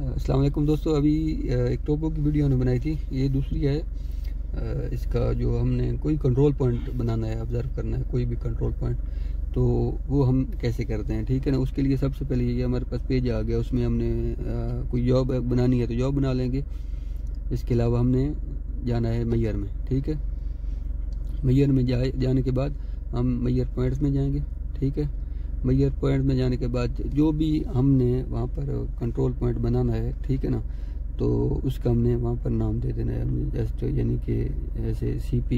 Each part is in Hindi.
अस्सलाम वालेकुम दोस्तों, अभी एक टोपो की वीडियो हमने बनाई थी। ये दूसरी है। इसका जो हमने कोई कंट्रोल पॉइंट बनाना है, ऑब्ज़र्व करना है कोई भी कंट्रोल पॉइंट, तो वो हम कैसे करते हैं, ठीक है ना। उसके लिए सबसे पहले ये हमारे पास पेज आ गया, उसमें हमने कोई जॉब बनानी है तो जॉब बना लेंगे। इसके अलावा हमने जाना है मैयर में, ठीक है। मैयर में जाने के बाद हम मैयर पॉइंट्स में जाएंगे, ठीक है। मैयर पॉइंट में जाने के बाद जो भी हमने वहाँ पर कंट्रोल पॉइंट बनाना है, ठीक है ना, तो उसका हमने वहाँ पर नाम दे देना है हमने, जस्ट यानी कि ऐसे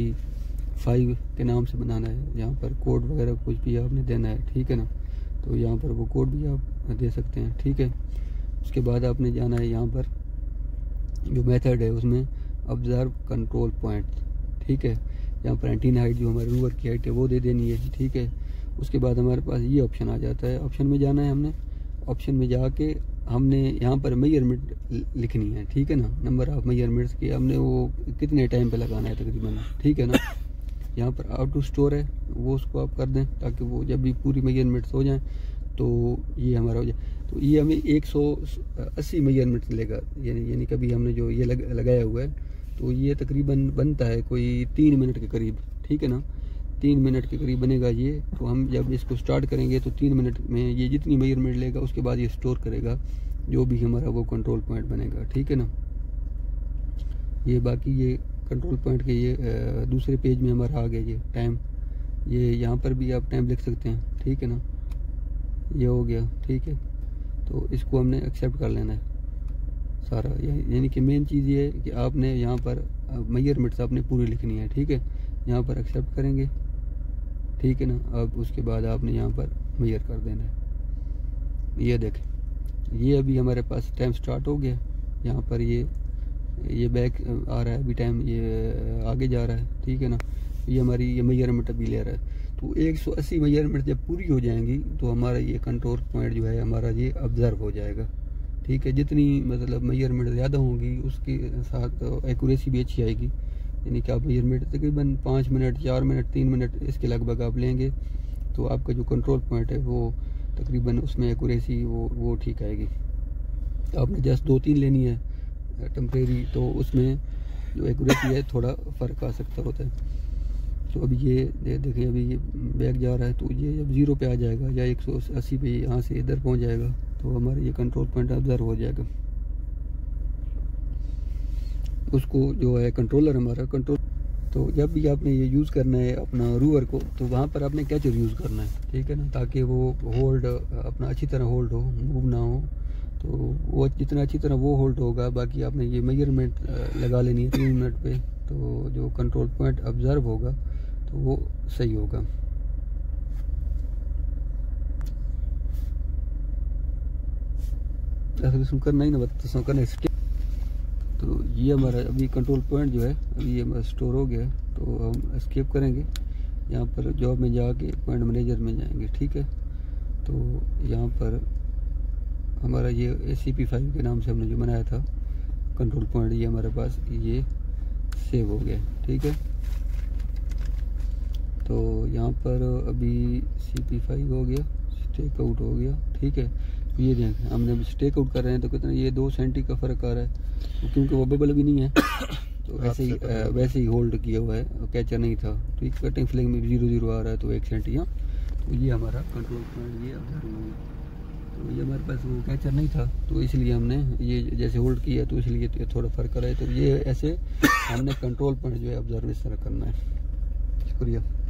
CP5 के नाम से बनाना है। यहाँ पर कोड वगैरह कुछ भी आपने देना है, ठीक है ना, तो यहाँ पर वो कोड भी आप दे सकते हैं, ठीक है। उसके बाद आपने जाना है यहाँ पर जो मेथड है उसमें ऑब्जर्व कंट्रोल पॉइंट, ठीक है। यहाँ पर एंटीना हाइट जो हमारे रूवर की हाइट है वो दे देनी है, ठीक है। उसके बाद हमारे पास ये ऑप्शन आ जाता है, ऑप्शन में जाना है हमने। ऑप्शन में जाके हमने यहाँ पर मेजरमेंट लिखनी है, ठीक है ना, नंबर ऑफ मेजरमेंट्स की हमने वो कितने टाइम पे लगाना है तकरीबन, ठीक है ना। यहाँ पर आउट टू स्टोर है, वो उसको आप कर दें ताकि वो जब भी पूरी मेजरमेंट्स हो जाएं तो ये हमारा हो जाए। तो ये हमें 180 मेजरमेंट्स लेगा, यानी कभी हमने जो ये लगाया हुआ है तो ये तकरीबन बनता है कोई 3 मिनट के करीब, ठीक है ना। 3 मिनट के करीब बनेगा ये। तो हम जब इसको स्टार्ट करेंगे तो 3 मिनट में ये जितनी मेजरमेंट लेगा उसके बाद ये स्टोर करेगा जो भी हमारा वो कंट्रोल पॉइंट बनेगा, ठीक है ना। ये बाकी ये कंट्रोल पॉइंट के ये दूसरे पेज में हमारा आ गया ये टाइम। ये यहाँ पर भी आप टाइम लिख सकते हैं, ठीक है ना। ये हो गया, ठीक है। तो इसको हमने एक्सेप्ट कर लेना है सारा, यानी कि मेन चीज़ ये है कि आपने यहाँ पर मेजरमेंट्स आपने पूरी लिखनी है, ठीक है। यहाँ पर एक्सेप्ट करेंगे, ठीक है ना। अब उसके बाद आपने यहाँ पर मेजर कर देना है। ये देखें, ये अभी हमारे पास टाइम स्टार्ट हो गया। यहाँ पर ये बैक आ रहा है, अभी टाइम ये आगे जा रहा है, ठीक है ना। ये हमारी ये मेजरमेंट अभी ले रहा है। तो 180 मेजरमेंट जब पूरी हो जाएंगी तो हमारा ये कंट्रोल पॉइंट जो है हमारा ये ऑब्जर्व हो जाएगा, ठीक है। जितनी मतलब मेजरमेंट ज़्यादा होंगी उसके साथ एक्यूरेसी भी अच्छी आएगी, यानी कि आप मेजरमेंट तकरीबन 5 मिनट 4 मिनट 3 मिनट इसके लगभग आप लेंगे तो आपका जो कंट्रोल पॉइंट है वो तकरीबन उसमें एक्यूरेसी वो ठीक आएगी। आपने जस्ट 2-3 लेनी है टेम्परेरी, तो उसमें जो एक्यूरेसी है थोड़ा फ़र्क आ सकता होता है। तो अभी ये देखिए, अभी ये बैक जा रहा है तो ये जब 0 पे आ जाएगा या 180 पे यहाँ से इधर पहुँच जाएगा तो हमारा ये कंट्रोल पॉइंट ऑब्जर्व हो जाएगा। उसको जो है कंट्रोलर हमारा कंट्रोल, तो जब भी आपने ये यूज़ करना है अपना रूवर को तो वहाँ पर आपने कैचर यूज़ करना है, ठीक है ना, ताकि वो होल्ड अपना अच्छी तरह होल्ड हो, मूव ना हो। तो वो जितना अच्छी तरह वो होल्ड होगा, बाकी आपने ये मेजरमेंट लगा लेनी है 3 मिनट पे, तो जो कंट्रोल पॉइंट ऑब्जर्व होगा तो वो सही होगा। ऐसा करना ही ना बता करना। तो ये हमारा अभी कंट्रोल पॉइंट जो है अभी ये हमारा स्टोर हो गया, तो हम एस्केप करेंगे। यहाँ पर जॉब में जाके पॉइंट मैनेजर में जाएंगे, ठीक है। तो यहाँ पर हमारा ये CP5 के नाम से हमने जो बनाया था कंट्रोल पॉइंट, ये हमारे पास ये सेव हो गया, ठीक है। तो यहाँ पर अभी CP5 हो गया, स्टेक आउट हो गया, ठीक है। ये देखें, हमने स्टेक आउट कर रहे हैं तो कितना ये 2 सेंटी का फ़र्क आ रहा है, क्योंकि वो बबल भी नहीं है तो वैसे ही होल्ड किया हुआ है, कैचर नहीं था। तो एक कटिंग फ्लिंग में 0-0 आ रहा है तो 1 सेंटी। हाँ, तो ये हमारा कंट्रोल पॉइंट ये ऑब्जर्व हो गया। तो ये हमारे पास वो कैचर नहीं था तो इसलिए हमने ये जैसे होल्ड किया तो इसलिए तो थोड़ा फ़र्क आ रहा है। तो ये ऐसे हमने कंट्रोल पॉइंट जो है ऑब्जर्व इस तरह करना है। शुक्रिया।